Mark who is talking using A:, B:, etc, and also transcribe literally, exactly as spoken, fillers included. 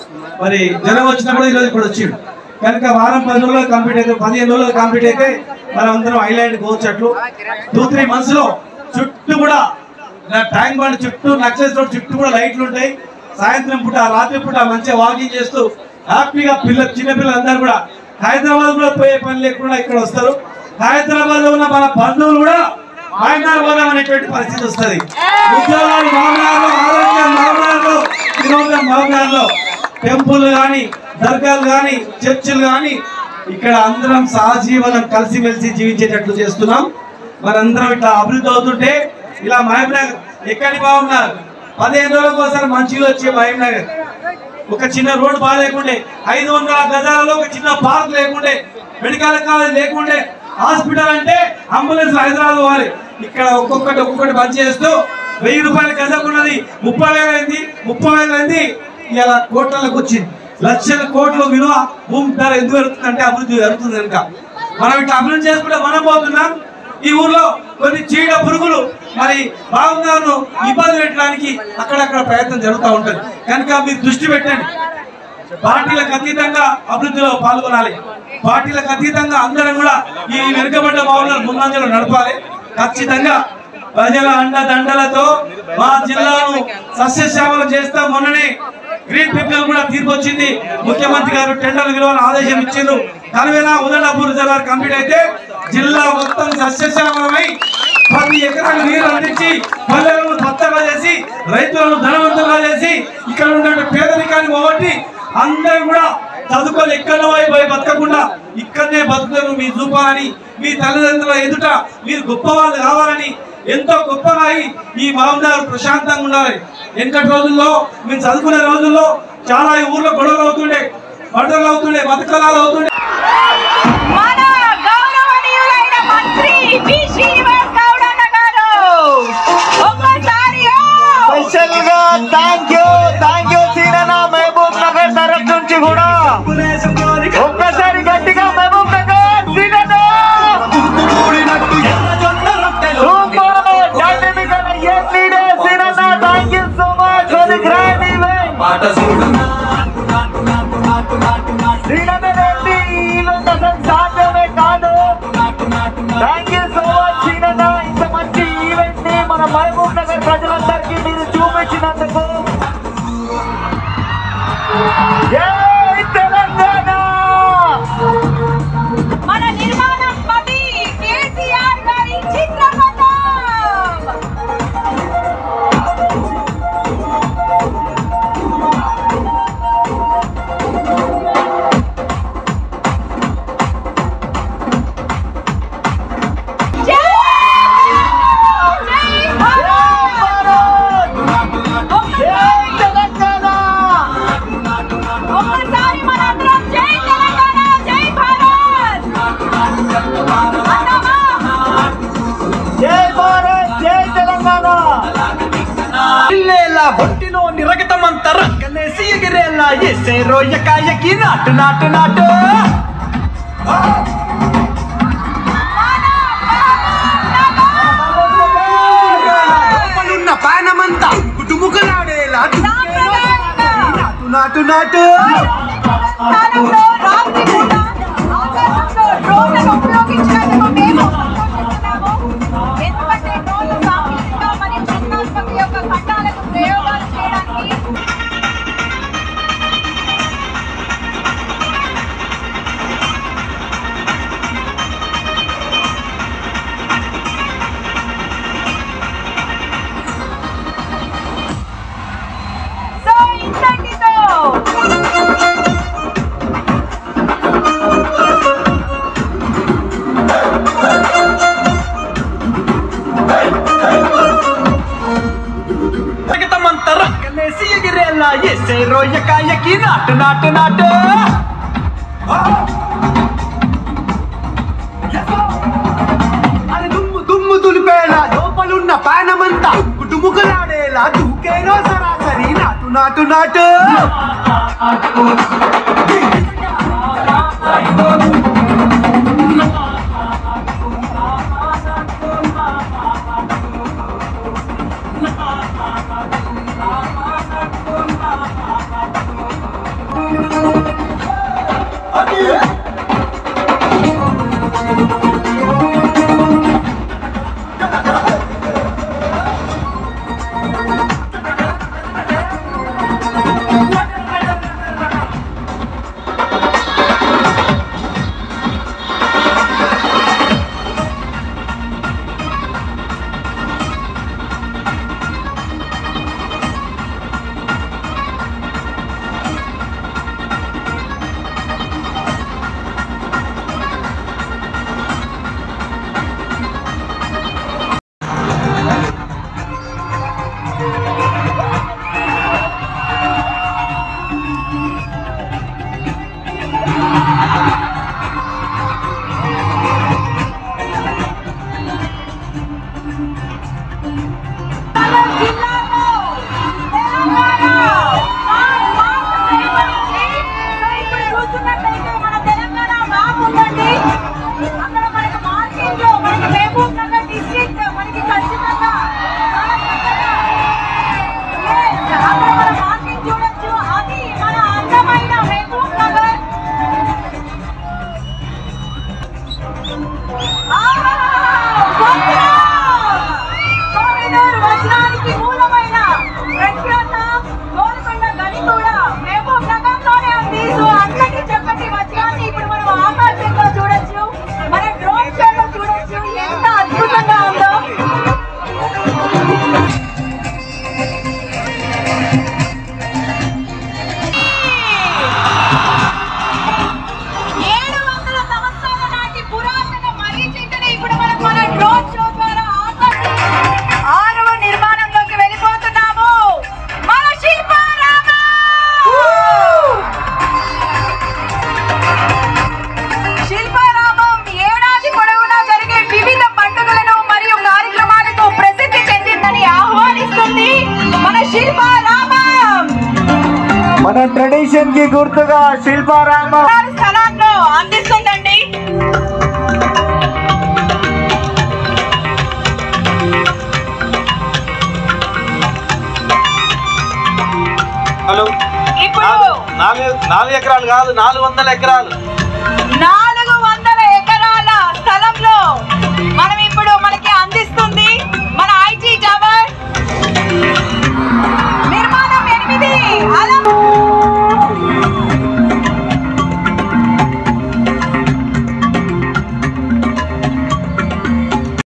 A: మరి జనం వచ్చినప్పుడు ఈరోజు ఇప్పుడు వచ్చిండు కనుక వారం పది రోజులు కంప్లీట్ అయితే పదిహేను రోజులు కంప్లీట్ అయితే మనం అందరం ఐలాండ్ పోవచ్చట్లు టూ త్రీ మంత్స్ లో చుట్టూ కూడా ట్యాంక్ బండ్ చుట్టూ నక్సెస్ రోడ్ చుట్టూ కూడా లైట్లు ఉంటాయి. సాయంత్రం పూట రాత్రి పూట మంచిగా వాకింగ్ చేస్తూ హ్యాపీగా పిల్లలు చిన్నపిల్లలు అందరూ కూడా హైదరాబాద్ కూడా పోయే పని లేకుండా ఇక్కడ వస్తారు. హైదరాబాద్ లో ఉన్న మన బంధువులు కూడా మాయనార్ పోదాం అనేటువంటి పరిస్థితి వస్తుంది. ఉద్యోగాలు మామూలు, ఆరోగ్యం మామూలు, వినోదం మామూలు, టెంపుల్ కానీ దర్గాలు కానీ చర్చిలు కానీ ఇక్కడ అందరం సహజీవనం కలిసిమెలిసి జీవించేటట్లు చేస్తున్నాం. మనందరం ఇట్లా అభివృద్ధి అవుతుంటే ఇలా మహబూబ్ నగర్ ఎక్కడి బాగున్నారు పదిహేను రోజులకు ఒకసారి మంచిగా వచ్చే మహబూబ్ నగర్ ఒక చిన్న రోడ్డు బాగా లేకుండే, ఐదు వందల గజాలలో ఒక చిన్న పార్క్ లేకుండే, మెడికల్ కాలేజ్ లేకుండే, హాస్పిటల్ అంటే అంబులెన్స్ హైదరాబాద్ పోవాలి. ఇక్కడ ఒక్కొక్కటి ఒక్కొక్కటి బంద్ చేస్తూ వెయ్యి రూపాయల గజం ఉన్నది ముప్పై వేలు అయింది, ముప్పై వేలు అయింది ఇలా కోట్లకు వచ్చింది. లక్షల కోట్ల విలువ భూమి ధర ఎందుకు పెరుగుతుందంటే అభివృద్ధి జరుగుతుంది కనుక. మనం ఇట్లా అభివృద్ధి చేసుకుంటే మనం పోతున్నాం. ఈ ఊర్లో కొన్ని చీడ పురుగులు మరి బాగున్నాను ఇబ్బంది పెట్టడానికి అక్కడక్కడ ప్రయత్నం జరుగుతూ ఉంటుంది కనుక మీరు దృష్టి పెట్టండి. పార్టీలకు అతీతంగా అభివృద్ధిలో పాల్గొనాలి. పార్టీలకు అతీతంగా అందరం కూడా ఈ వెనుకబడ్డ భావనలు ముందంజలో నడపాలి. ఖచ్చితంగా ప్రజల అండదండలతో మా జిల్లాను సస్యశ్యామలం చేస్తాం. మొన్ననే గ్రీన్ పీపుల్ కూడా తీర్పు వచ్చింది. ముఖ్యమంత్రి గారు టెండర్ విలువను ఆదేశం ఇచ్చిండ్రు. కనువేనా ఉదయపూర్ జిల్లా కంప్లీట్ అయితే జిల్లా మొత్తం సస్యశ్యామలమై పది ఎకరాలు నీరు అందించి పల్లెలను పచ్చగా చేసి రైతులను ధనవంతంగా చేసి ఇక్కడ ఉన్న పేదరికాన్ని పోగొట్టి అందరూ కూడా చదువుకొని ఎక్కడో పోయి బతకకుండా ఇక్కడనే బతుకుతారు మీ చూపాలని, మీ తల్లిదండ్రుల ఎదుట మీరు గొప్ప వాళ్ళు కావాలని ఎంతో గొప్పగా ఈ మహబూబ్ నగర్ ప్రశాంతంగా ఉండాలి. వెనకటి రోజుల్లో మేము చదువుకునే రోజుల్లో చాలా ఈ ఊర్లో గొడవలు అవుతుండే, పండుగలు అవుతుండే, బతుకలాలు అవుతుండే.
B: థ్యాంక్ యూ థ్యాంక్ యూ సీనన్న మహబూబ్ నగర్ తరఫు నుంచి కూడా ఒక్కసారి గట్టిగా మహబూబ్ నగర్ సీనన్న సీనన్న thank you so much for the grand event. సీనన్న రెడ్డి ఈవెంట్ అసలు సాధ్యమే కాదు. థ్యాంక్ యూ సో మచ్ సీనన్న, ఇంత మంచి ఈవెంట్ ని మన మహబూబ్ నగర్ ప్రజలందరికీ మీరు చూపించినందుకు. జై తెలంగాణ.
C: మన నిర్మాణం పది కేసీఆర్ గారి చిత్రపటం.
B: ఒంటిలోని రగతమంతా రక్కలేసి ఎగిరేలా ఎసే రోయకాయకి నాటు నాటు నాటు. లోపలున్న పానమంతా కుటుముకలాడేలా నాటు నాటు నాటు.
C: ఉపయోగించినందుకు మేము ఎందుకంటే డ్రోన్లు సాంకేతిక మరియు సృజనాత్మక యొక్క కట్టాలకు ప్రయోగాలు చేయడానికి సో ఇంతటితో
B: ఎగిరేలా ఎసే రోయకాయకి నాటు నాటు నాటు. అది దుమ్ము దుమ్ము దులిపేలా లోపలున్న పానమంతా కుటుముకలాడేలా దూకేనో సరాసరి నాటు నాటు నాటు. ట్రెడిషన్ కి గుర్తుగా శిల్పారామ
C: స్థలాల్లో అందిస్తుందండి.
A: హలో
C: ఇప్పుడు
A: నాలుగు నాలుగు ఎకరాలు కాదు నాలుగు వందల ఎకరాలు
C: నాలుగు వందల ఎకరాల స్థలంలో మనం